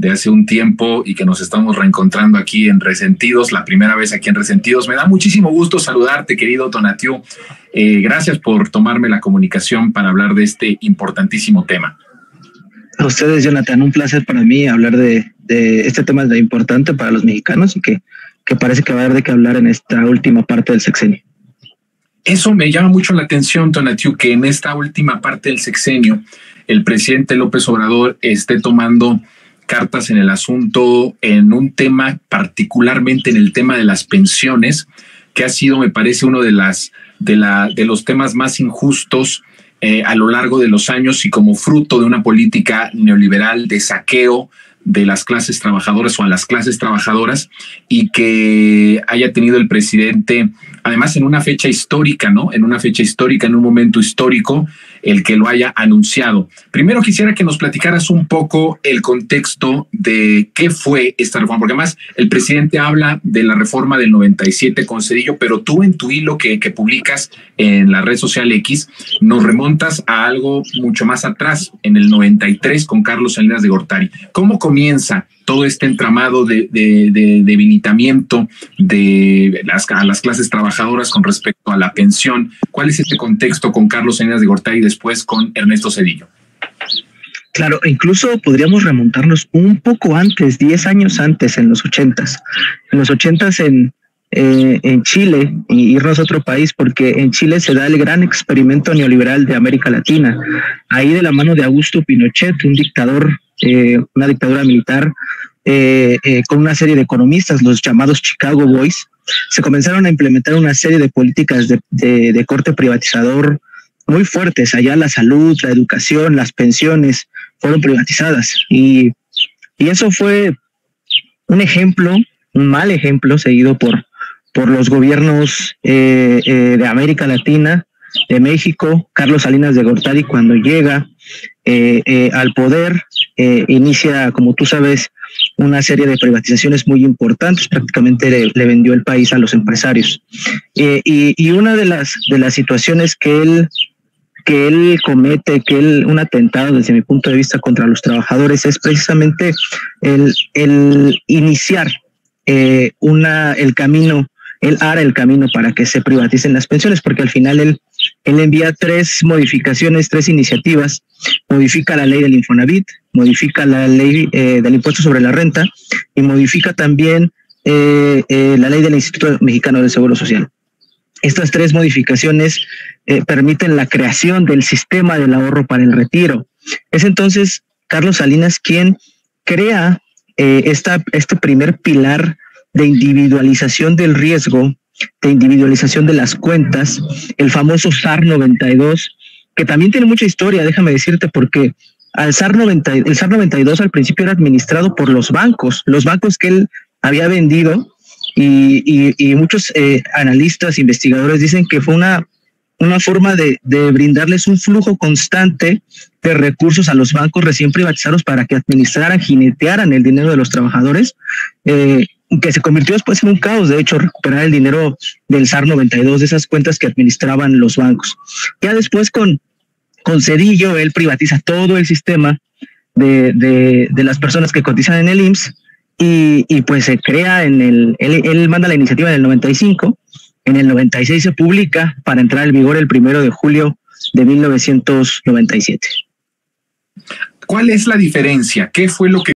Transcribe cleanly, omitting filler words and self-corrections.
de hace un tiempo y que nos estamos reencontrando aquí en Resentidos, la primera vez aquí en Resentidos. Me da muchísimo gusto saludarte, querido Tonatiuh. Gracias por tomarme la comunicación para hablar de este importantísimo tema. A ustedes, Jonathan, un placer para mí hablar de este tema tan importante para los mexicanos y que parece que va a haber de qué hablar en esta última parte del sexenio. Eso me llama mucho la atención, Tonatiuh, que en esta última parte del sexenio el presidente López Obrador esté tomando cartas en el asunto en un tema, particularmente en el tema de las pensiones, que ha sido, me parece, uno de los temas más injustos a lo largo de los años y como fruto de una política neoliberal de saqueo de las clases trabajadoras o a las clases trabajadoras, y que haya tenido el presidente, además en una fecha histórica, ¿no? En una fecha histórica, en un momento histórico, el que lo haya anunciado. Primero quisiera que nos platicaras un poco el contexto de qué fue esta reforma, porque además el presidente habla de la reforma del 97 con Zedillo, pero tú en tu hilo que publicas en la red social X, nos remontas a algo mucho más atrás, en el 93 con Carlos Salinas de Gortari. ¿Cómo comienza todo este entramado de debilitamiento a las clases trabajadoras con respecto a la pensión? ¿Cuál es este contexto con Carlos Salinas de Gortari y después con Ernesto Zedillo? Claro, incluso podríamos remontarnos un poco antes, 10 años antes, en los 80s. En los 80s en Chile, y irnos a otro país, porque en Chile se da el gran experimento neoliberal de América Latina. Ahí, de la mano de Augusto Pinochet, un dictador, una dictadura militar, con una serie de economistas, los llamados Chicago Boys, se comenzaron a implementar una serie de políticas de corte privatizador muy fuertes. Allá la salud, la educación, las pensiones fueron privatizadas, y eso fue un ejemplo, un mal ejemplo seguido por los gobiernos de América Latina, de México. Carlos Salinas de Gortari, cuando llega al poder, inicia, como tú sabes, una serie de privatizaciones muy importantes. Prácticamente le vendió el país a los empresarios. Y una de las situaciones que él comete, un atentado desde mi punto de vista contra los trabajadores, es precisamente el iniciar el camino. Él hará el camino para que se privaticen las pensiones, porque al final él envía 3 modificaciones, 3 iniciativas. Modifica la ley del Infonavit, modifica la ley del impuesto sobre la renta, y modifica también la ley del Instituto Mexicano del Seguro Social. Estas 3 modificaciones permiten la creación del sistema del ahorro para el retiro. Es entonces Carlos Salinas quien crea este primer pilar de individualización del riesgo, de individualización de las cuentas, el famoso SAR 92, que también tiene mucha historia, déjame decirte, porque el SAR 92 al principio era administrado por los bancos que él había vendido, y muchos analistas, investigadores dicen que fue una forma de brindarles un flujo constante de recursos a los bancos recién privatizados para que administraran, jinetearan el dinero de los trabajadores, que se convirtió después en un caos, de hecho, recuperar el dinero del SAR 92, de esas cuentas que administraban los bancos. Ya después con Zedillo, él privatiza todo el sistema de las personas que cotizan en el IMSS, y pues se crea él manda la iniciativa en el 95, en el 96 se publica para entrar en vigor el 1 de julio de 1997. ¿Cuál es la diferencia? ¿Qué fue lo que